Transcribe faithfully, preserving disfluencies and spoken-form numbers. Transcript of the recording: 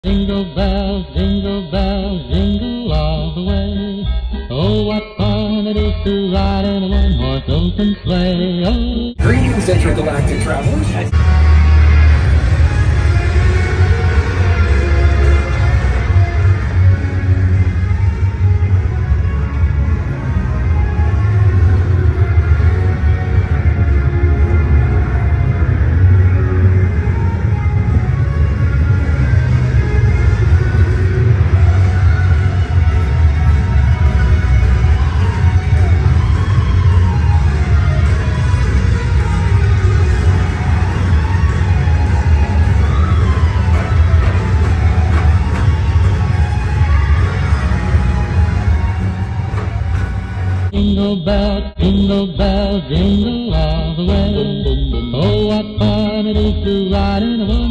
Jingle bells, jingle bells, jingle all the way. Oh, what fun it is to ride in a one-horse open sleigh. Oh. Greetings, intergalactic travelers. Jingle bells, jingle bells, jingle all the way. Oh, what fun it is to ride in a one